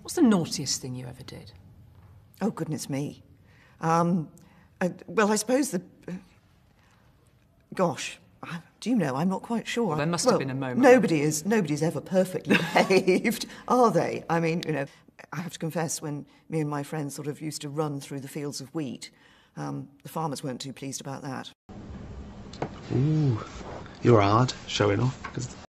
What's the naughtiest thing you ever did? Oh, goodness me. Well, I suppose the... gosh, do you know, I'm not quite sure. Well, there must have been a moment. Nobody's ever perfectly behaved, are they? I mean, you know, I have to confess, when me and my friends sort of used to run through the fields of wheat, the farmers weren't too pleased about that. Ooh, you're hard, showing off.